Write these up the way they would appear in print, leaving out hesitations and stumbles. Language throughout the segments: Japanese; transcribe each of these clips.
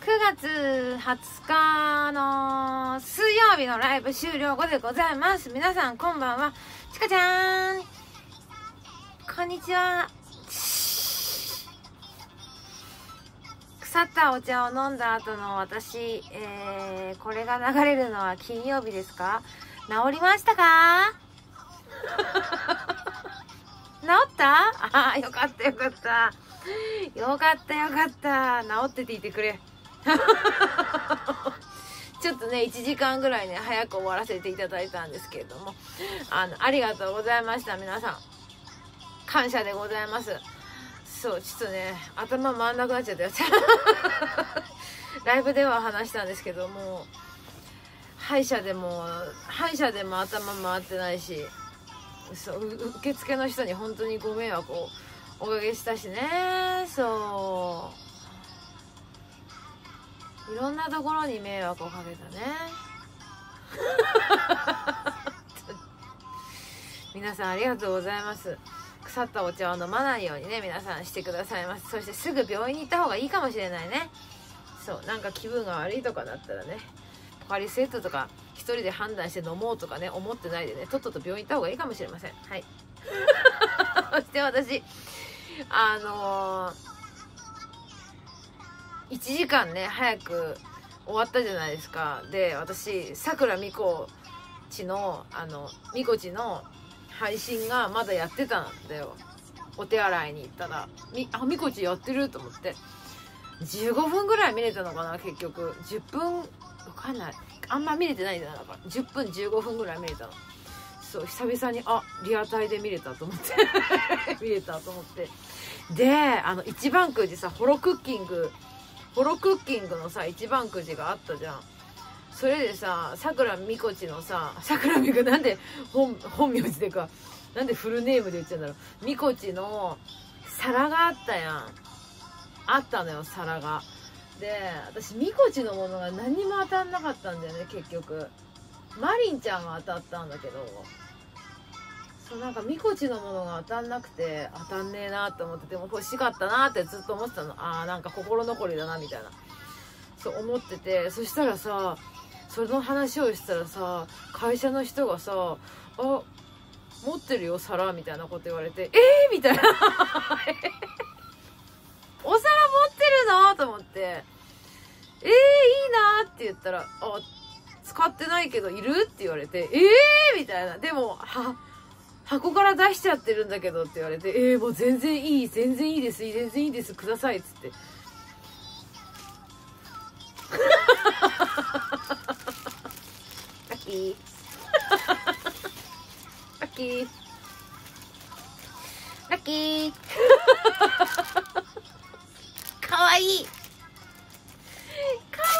月20日の水曜日のライブ終了後でございます。皆さんこんばんは。ちかちゃんこんにちは。腐ったお茶を飲んだ後の私、これが流れるのは金曜日ですか？治りましたか？治った？ああ、よかったよかった。よかったよかった。治ってていてくれ。ちょっとね、1時間ぐらいね、早く終わらせていただいたんですけれども、ありがとうございました、皆さん。感謝でございます。そう、ちょっとね、頭回んなくなっちゃったよ。ライブでは話したんですけども、歯医者でも頭回ってないし、そう、受付の人に本当にご迷惑をおかけしたしね。そういろんなところに迷惑をかけたね。皆さんありがとうございます。腐ったお茶を飲まないようにね、皆さんしてくださいます。そしてすぐ病院に行った方がいいかもしれないね。そう、なんか気分が悪いとかだったらね、ポカリスエットとか一人で判断して飲もうとかね、思ってないでね、とっとと病院行った方がいいかもしれません。はい。そして私1時間ね早く終わったじゃないですか。で、私さくらみこちのみこちの配信がまだやってたんだよ。お手洗いに行ったらみこちやってると思って15分ぐらい見れたのかな。結局10分わかんない、あんま見れてないんだから10分15分ぐらい見れたの。そう、久々にリアタイで見れたと思って見れたと思って、で一番くじさ、ホロクッキングのさ一番くじがあったじゃん。それでさ、さくらみこちのさ、さくらみこなんで本名字でか、なんでフルネームで言っちゃうんだろう。みこちの皿があったやん。あったのよ、皿が。で、私みこちのものが何にも当たんなかったんだよね。結局マリンちゃんが当たったんだけど、そうなんかみこちのものが当たんなくて、当たんねえなって思ってて、も欲しかったなってずっと思ってたの。なんか心残りだなみたいな、そう思ってて、そしたらさ、その話をしたらさ、会社の人がさ、持ってるよ皿みたいなこと言われて、みたいなお皿持ってるのと思って、いいなって言ったら、使ってないけどいるって言われて、みたいな。でも箱から出しちゃってるんだけどって言われて、もう全然いいですくださいっつってラッキーラッキーラッキーかわいいね、かわ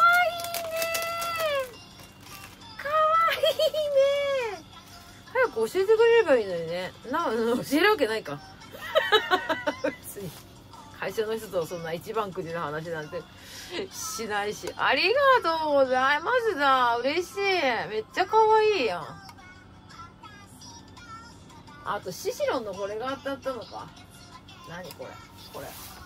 いいね。早く教えてくれればいいのにね。教えるわけないか別に会社の人とそんな一番くじの話なんてしないし。ありがとうございますだ。嬉しい。めっちゃ可愛いやん。あとシシロンのこれが当たったのか。何これこ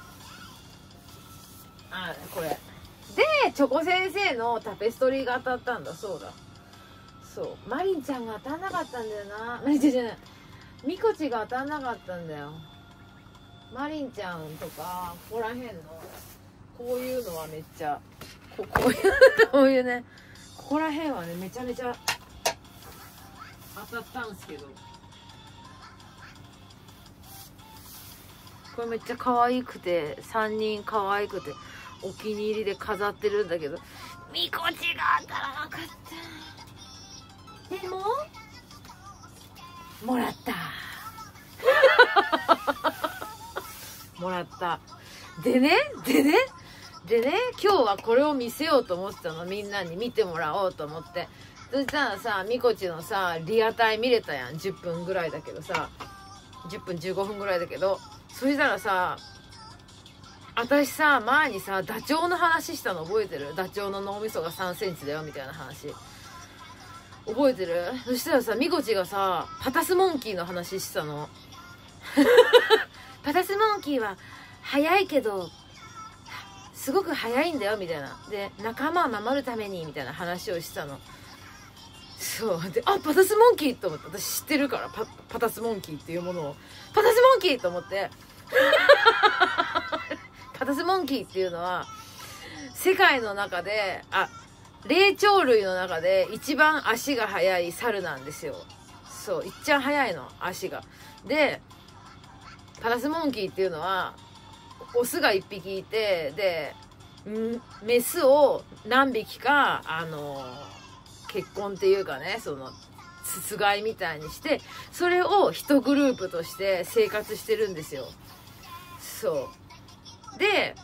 れでチョコ先生のタペストリーが当たったんだ。そうだ、そう、マリンちゃんが当たんなかったんだよな。マリンちゃんじゃない、ミコチが当たんなかったんだよ。マリンちゃんとかここら辺のこういうのはめっちゃこういうね、ここら辺はねめちゃめちゃ当たったんすけど、これめっちゃ可愛くて、3人可愛くてお気に入りで飾ってるんだけど、ミコチが当たらなかった。でももらったもらった。でね今日はこれを見せようと思ってたの。みんなに見てもらおうと思って。そしたらさ、みこちのさリアタイ見れたやん。10分ぐらいだけどさ、10分15分ぐらいだけど、そしたらさ、私さ前にさダチョウの話したの覚えてる？ダチョウの脳みそが3センチだよみたいな話覚えてる？そしたらさ、みこちがさパタスモンキーの話してたのパタスモンキーは速いけどすごく速いんだよみたいな。で仲間を守るためにみたいな話をしてたの。そうで、あ、パタスモンキーと思って、私知ってるから、パタスモンキーっていうものを、パタスモンキーと思ってパタスモンキーっていうのは世界の中で、霊長類の中で一番足が速い猿なんですよ。そう、いっちゃん速いの、足が。でパタスモンキーっていうのはオスが1匹いて、でメスを何匹か結婚っていうかね、そのつがいみたいにして、それを一グループとして生活してるんですよ。そうで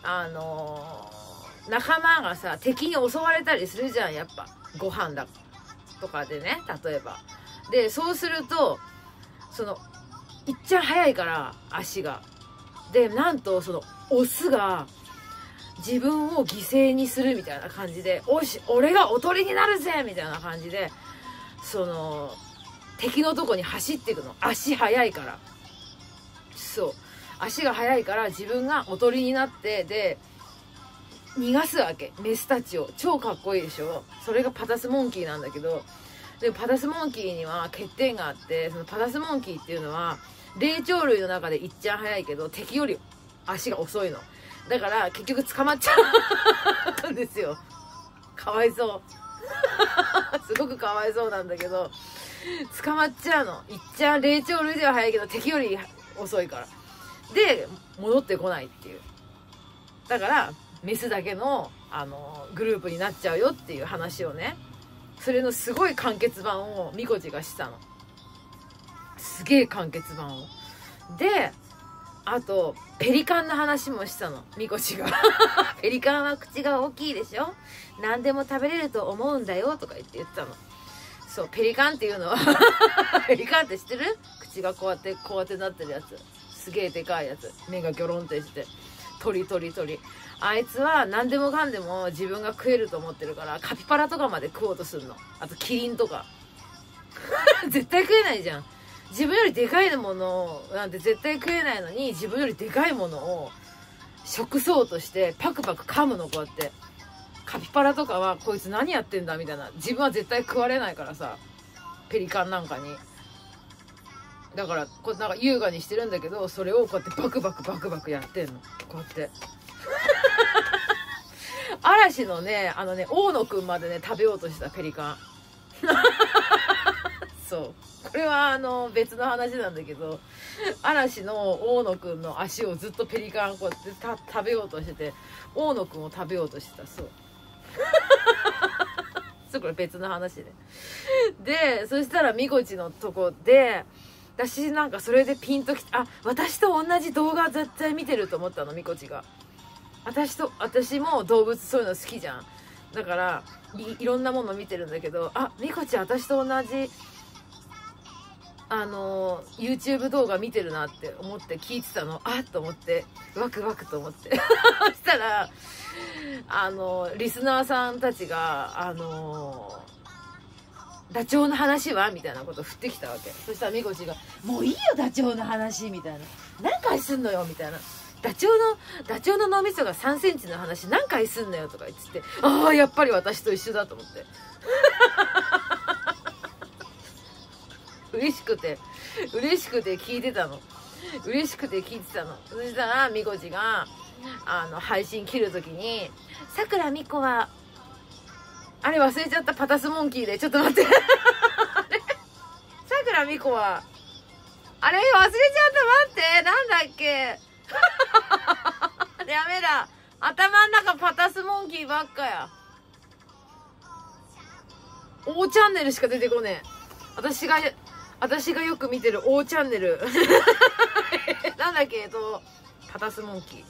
仲間がさ敵に襲われたりするじゃん、やっぱご飯だとかでね、例えば。でそうするとそのいっちゃん速いから足が、でなんとそのオスが自分を犠牲にするみたいな感じで、おし俺がおとりになるぜみたいな感じで、その敵のとこに走っていくの。足速いから。そう足が速いから自分がおとりになって、で逃がすわけ、メスたちを。超かっこいいでしょ。それがパタスモンキーなんだけど、でパタスモンキーには欠点があって、そのパタスモンキーっていうのは霊長類の中でいっちゃん速いけど敵より足が遅いの。だから結局捕まっちゃうんですよ。かわいそうすごくかわいそうなんだけど、捕まっちゃうの。いっちゃん霊長類では速いけど敵より遅いから。で戻ってこないっていう。だからメスだけのグループになっちゃうよっていう話をね、それのすごい完結版をみこちがしたの。すげえ完結版を。であとペリカンの話もしたの、みこちがペリカンは口が大きいでしょ、何でも食べれると思うんだよとか言ってたの。そう、ペリカンっていうのはペリカンって知ってる？口がこうやってなってるやつ、すげえでかいやつ、目がギョロンってして、鳥。あいつは何でもかんでも自分が食えると思ってるから、カピバラとかまで食おうとするの。あとキリンとか絶対食えないじゃん。自分よりでかいものなんて絶対食えないのに、自分よりでかいものを食そうとしてパクパク噛むの。こうやってカピバラとかはこいつ何やってんだみたいな。自分は絶対食われないからさ、ペリカンなんかに。だからこうなんか優雅にしてるんだけど、それをこうやってバクバクやってんの、こうやって嵐のね大野くんまでね食べようとしたペリカンそう、これは別の話なんだけど、嵐の大野くんの足をずっとペリカンこうやって食べようとしてて、大野くんを食べようとしてた。そうそう、これ別の話でそしたらみこちのとこで、私なんかそれでピンときて、私と同じ動画絶対見てると思ったの、みこちが。私も動物そういうの好きじゃん。だからいろんなもの見てるんだけど、みこち私と同じYouTube 動画見てるなって思って聞いてたの。と思ってワクワクと思ってそしたらリスナーさんたちがダチョウの話はみたいなこと振ってきたわけ。そしたらみこちがもういいよダチョウの話みたいな、何回すんのよみたいな、ダチョウの脳みそが3センチの話何回すんのよとか言ってて、やっぱり私と一緒だと思って嬉しくて聞いてたの。そしたらみこちが配信切るときに、さくらみこはあれ忘れちゃった、パタスモンキーでちょっと待ってさくらみこはあれ忘れちゃった、待って、なんだっけやめだ、頭ん中パタスモンキーばっかや。Oチャンネルしか出てこねえ。私がよく見てる Oチャンネルなんだっけ、パタスモンキー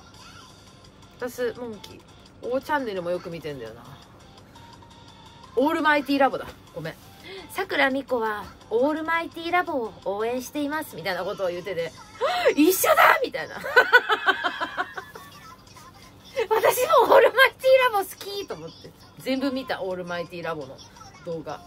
O チャンネルもよく見てんだよな。オールマイティラボだ、ごめん。さくらみこはオールマイティラボを応援していますみたいなことを言ってて、一緒だみたいな私もオールマイティラボ好きと思って全部見た、オールマイティラボの動画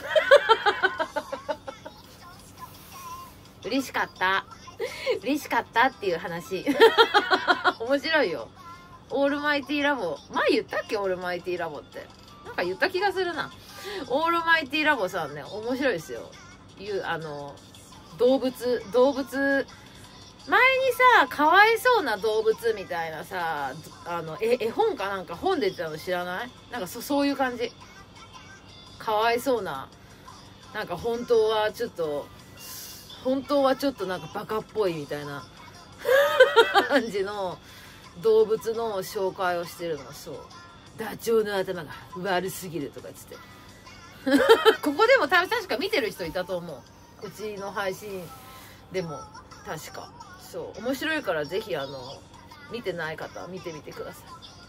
嬉しかったっていう話面白いよ。 オールマイティラボ、前言ったっけ？オールマイティラボってなんか言った気がするな。オールマイティラボさんね、面白いですよ。動物前にさ、かわいそうな動物みたいなさ、絵本かなんか本出てたの知らない？なんかそういう感じ。かわいそうな、なんか本当はちょっとなんかバカっぽいみたいな感じの動物の紹介をしてるの。そう。ダチョウの頭が悪すぎるとか言ってここでも確か見てる人いたと思う。うちの配信でも確か。そう面白いからぜひ見てない方は見てみてください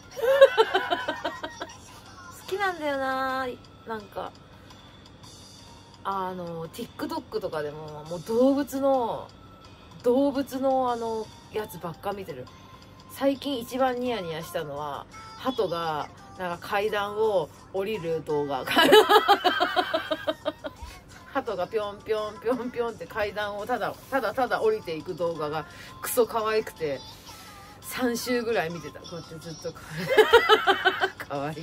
好きなんだよな。なんかTikTok とかでももう動物のやつばっか見てる。最近一番ニヤニヤしたのは鳩がなんか階段を降りる動画鳩がぴょんぴょんぴょんぴょんって階段をただ降りていく動画がクソ可愛くて3週ぐらい見てた。こうやってずっと可愛いって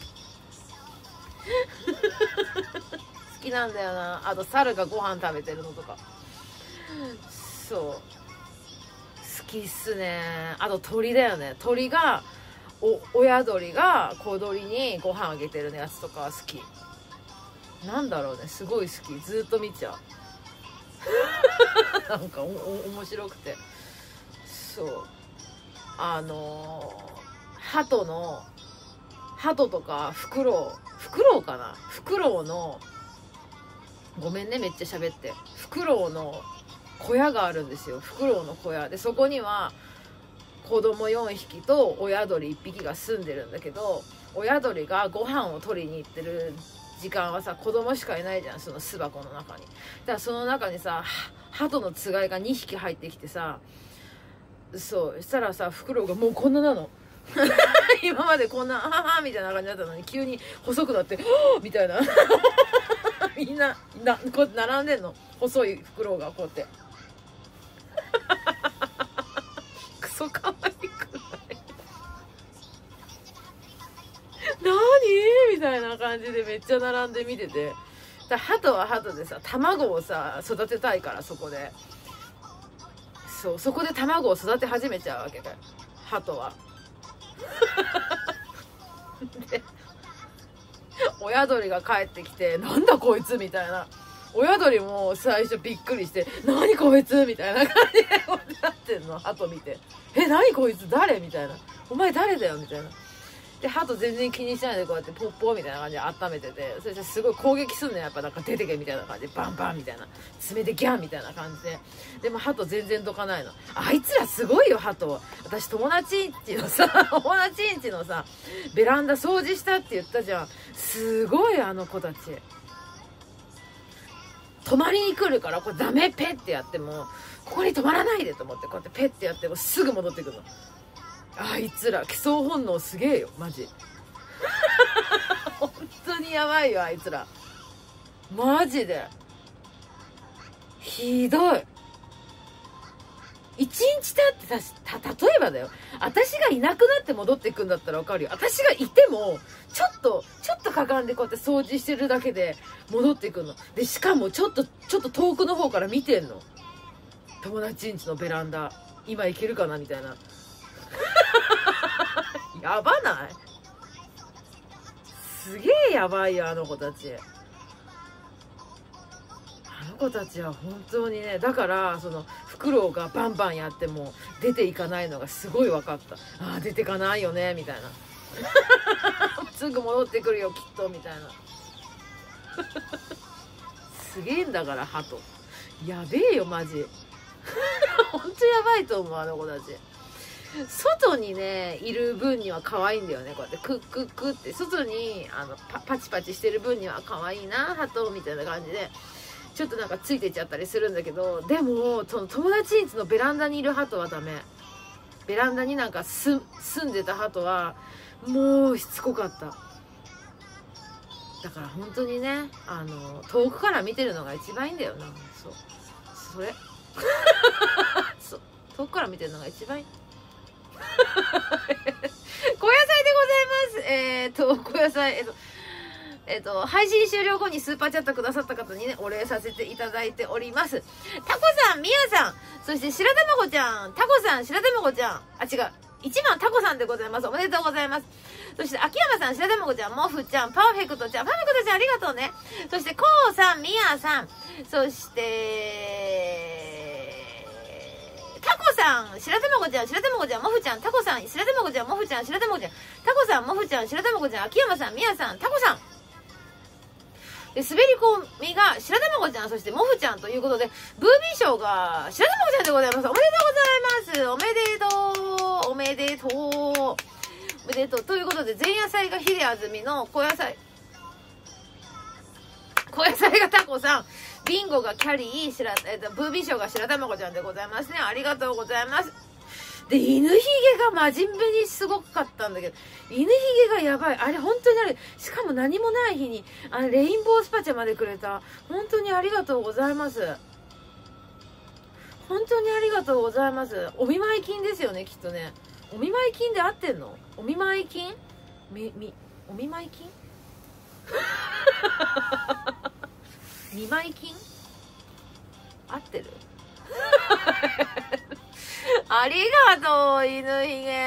好きなんだよな。あと猿がご飯食べてるのとかそう好きっすね。あと鳥だよね。鳥が親鳥が小鳥にご飯あげてるやつとか好き。なんだろうね、すごい好き。ずっと見ちゃうなんか面白くて。そう鳩とかフクロウかな。フクロウのごめんねめっちゃ喋って。フクロウの小屋があるんですよ。フクロウの小屋で、そこには子供4匹と親鳥1匹が住んでるんだけど、親鳥がご飯を取りに行ってる時間はさ、子供しかいないじゃん、その巣箱の中に。だからその中にさ、鳩のつがいが2匹入ってきてさ、そうしたらさ、フクロウがもうこんななの今までこんなははみたいな感じだったのに、急に細くなってみたいなみんなこう並んでんの、細いフクロウがこうやってクソ可愛くない何みたいな感じでめっちゃ並んで見てて、だ鳩は鳩でさ、卵をさ育てたいから、そこでそこで卵を育て始めちゃうわけだよ、鳩はで親鳥が帰ってきて、なんだこいつみたいな。親鳥も最初びっくりして、何こいつみたいな感じでなってんの。鳩見て、何こいつ誰みたいな、お前誰だよみたいな。で鳩全然気にしないでこうやってポッポーみたいな感じで温めてて、それですごい攻撃すんのよ、やっぱなんか出てけみたいな感じで、バンバンみたいな、爪でギャンみたいな感じで。でも鳩全然どかないの。あいつらすごいよ、鳩。私友達んちのさベランダ掃除したって言ったじゃん。すごい、あの子たち泊まりに来るから、これダメ、ペッてやってもここに泊まらないでと思って、こうやってペッてやってもすぐ戻ってくるの。あいつら基礎本能すげえよマジ本当にやばいよあいつら、マジでひどい。一日経って例えばだよ、私がいなくなって戻ってくんだったらわかるよ。私がいてもちょっとかがんでこうやって掃除してるだけで戻ってくんの。でしかもちょっと遠くの方から見てんの、友達ん家のベランダ、今行けるかなみたいなやばない？すげえやばいよあの子たち。あの子たちは本当にね、だからそのフクロウがバンバンやっても出ていかないのがすごい分かった。ああ出てかないよねみたいなすぐ戻ってくるよきっとみたいなすげえんだから鳩、やべえよマジ本当やばいと思うあの子たち。外にねいる分には可愛いんだよね、こうやってクックックって外にパチパチしてる分には可愛いな鳩みたいな感じでちょっとなんかついてっちゃったりするんだけど、でもその友達ん家のベランダにいる鳩はダメ。ベランダになんか住んでた鳩はもうしつこかった。だから本当にね遠くから見てるのが一番いいんだよな。それそう遠くから見てるのが一番いいございます。小野さん、配信終了後にスーパーチャットくださった方にね、お礼させていただいております。タコさん、ミヤさん、そして白玉子ちゃん、タコさん、白玉子ちゃん、あ、違う。1番タコさんでございます。おめでとうございます。そして秋山さん、白玉子ちゃん、モフちゃん、パーフェクトちゃん、パーフェクトちゃんありがとうね。そしてコウさん、ミヤさん、そしてタコさん、白玉子ちゃん、白玉子ちゃん、モフちゃん、タコさん、白玉子ちゃん、モフちゃん、白玉子ちゃん、タコさん、モフちゃん、白玉子ちゃん、秋山さん、ミヤさん、タコさん。で、滑り込みが白玉子ちゃん、そしてモフちゃんということで、ブービー賞が白玉子ちゃんでございます。おめでとうございます。おめでとう。おめでとう。おめでとう。ということで、前夜祭がヒデあずみの小野菜がタコさん、ビンゴがキャリー、ブービー賞が白玉子ちゃんでございますね。ありがとうございます。で、犬ひげが真面目にすごかったんだけど、犬ひげがやばい。あれ本当にあれ、しかも何もない日に、レインボースパチャまでくれた。本当にありがとうございます。本当にありがとうございます。お見舞い金ですよね、きっとね。お見舞い金で合ってんの？お見舞い金？お見舞い金？見舞い金？合ってる？ありがとう、犬ひげ。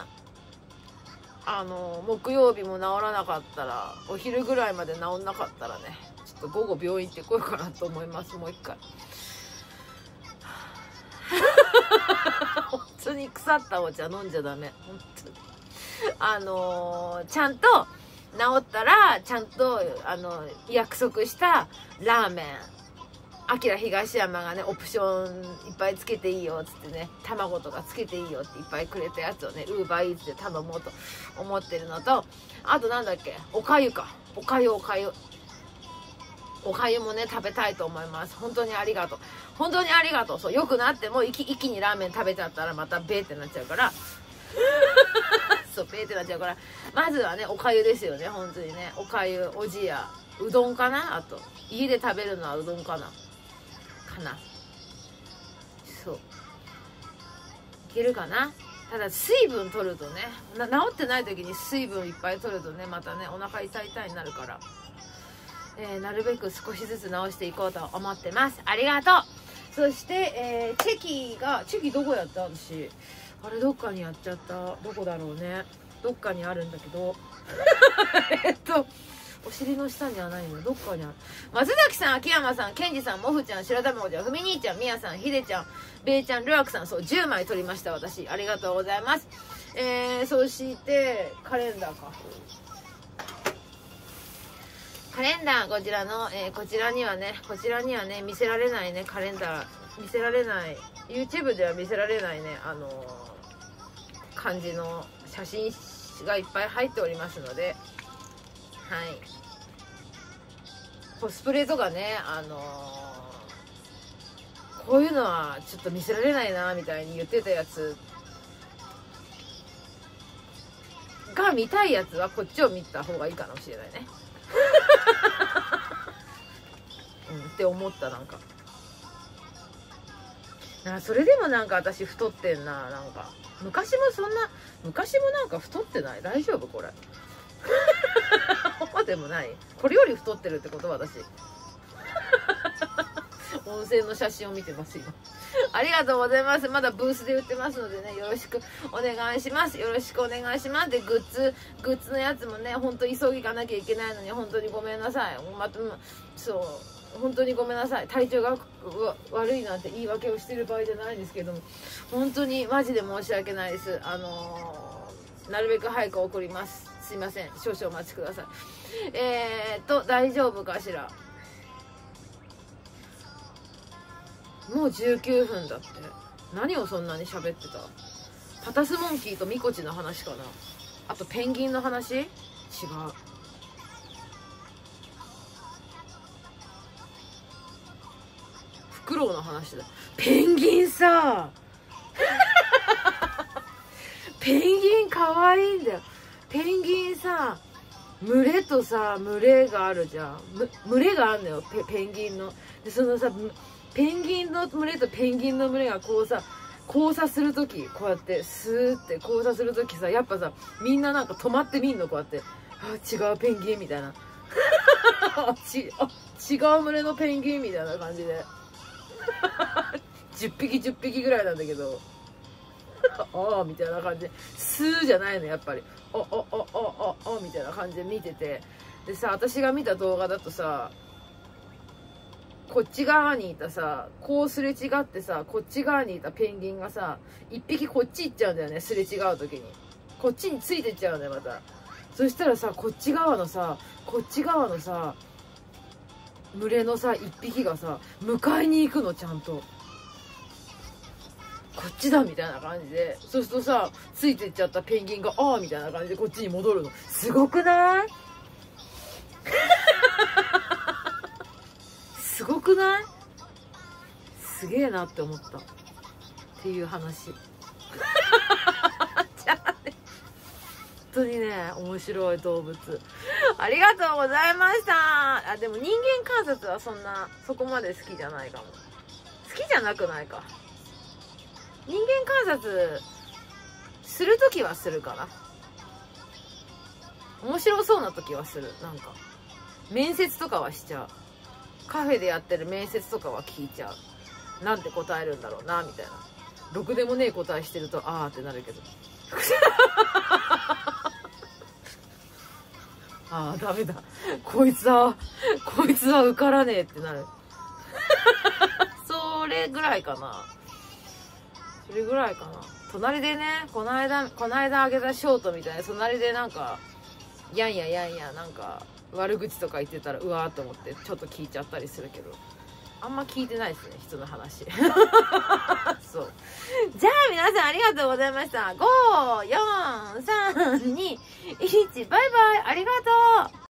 木曜日も治らなかったら、お昼ぐらいまで治んなかったらね、ちょっと午後病院行ってこようかなと思います。もう一回。本当に腐ったお茶飲んじゃダメ。本当に。ちゃんと治ったら、ちゃんと、約束したラーメン。アキラ東山がね、オプションいっぱいつけていいよっつってね、卵とかつけていいよっていっぱいくれたやつをね、ウーバーイーツで頼もうと思ってるのと、あとなんだっけ、おかゆか。おかゆもね、食べたいと思います。本当にありがとう。本当にありがとう。そう、良くなっても一気にラーメン食べちゃったらまたベーってなっちゃうから。そう、ベーってなっちゃうから。まずはね、おかゆですよね、本当にね。おかゆ、おじや、うどんかな。あと、家で食べるのはうどんかな。そう。いけるかな。ただ水分取るとね、治ってない時に水分いっぱい取るとね、またね、お腹痛いになるから。なるべく少しずつ直していこうと思ってます。ありがとう。そして、チェキどこやった？私あれどっかにやっちゃった。どこだろうね。どっかにあるんだけどお尻の下にはないの。どっかにある。松崎さん、秋山さん、ケンジさん、モフちゃん、白玉子ちゃん、ふみ兄ちゃん、みやさん、ひでちゃん、べいちゃん、りょうあくさん、そう、10枚取りました、私。ありがとうございます。そして、カレンダーか。カレンダー、こちらの、こちらにはね、見せられないね、カレンダー、見せられない、YouTube では見せられないね、感じの写真がいっぱい入っておりますので、はい。コスプレとかね、こういうのはちょっと見せられないな、みたいに言ってたやつが見たいやつはこっちを見た方がいいかもしれないね。って思った。なんかそれでもなんか私太ってんな。なんか昔もなんか太ってない？大丈夫これ？そうでもない？これより太ってるってこと？私温泉の写真を見てます今。ありがとうございます。まだブースで売ってますのでね、よろしくお願いします。よろしくお願いします。で、グッズのやつもね、ほんと急ぎ行かなきゃいけないのに本当にごめんなさい。そう本当にごめんなさい。体調が悪いなんて言い訳をしてる場合じゃないんですけども、本当にマジで申し訳ないです。なるべく早く送ります。すいません、少々お待ちください。大丈夫かしら。もう19分だって。何をそんなに喋ってた？パタスモンキーとミコチの話かな。あとペンギンの話？違う。フクロウの話だ。ペンギンさペンギンかわいいんだよ。ペンギンさ、群れとさ、群れがあるじゃん。群れがあるのよ、ペンギンの。で、そのさ、ペンギンの群れとペンギンの群れがこうさ、 交差するとき、こうやってスーって交差するときさ、やっぱさ、みんななんか止まってみんの、こうやって。あ、違うペンギンみたいな。違う群れのペンギンみたいな感じで。10匹10匹ぐらいなんだけど。ああみたいな感じで、スーじゃないの、やっぱり。あみたいな感じで見てて。でさ、私が見た動画だとさ、こっち側にいたさ、こうすれ違ってさ、こっち側にいたペンギンがさ、一匹こっち行っちゃうんだよね、すれ違う時に。こっちについてっちゃうんだよ、また。そしたらさ、こっち側のさ、群れのさ、一匹がさ、迎えに行くの、ちゃんと。こっちだみたいな感じで。そうするとさ、ついてっちゃったペンギンが、ああみたいな感じでこっちに戻るの。すごくない？すごくない？すげえなって思った。っていう話。じゃあね。本当にね、面白い動物。ありがとうございました。あ、でも人間観察はそこまで好きじゃないかも。好きじゃなくないか。人間観察するときはするかな。面白そうなときはする。なんか面接とかはしちゃう。カフェでやってる面接とかは聞いちゃう。なんて答えるんだろうなみたいな。ろくでもねえ答えしてるとあーってなるけど。あーダメだ、こいつは受からねえってなる。それぐらいかな。隣でね、この間あげたショートみたいな、隣でなんかやんやなんか悪口とか言ってたらうわーって思ってちょっと聞いちゃったりするけど、あんま聞いてないですね、人の話。そう。じゃあ皆さんありがとうございました。5、4、3、2、1、バイバイ、ありがとう。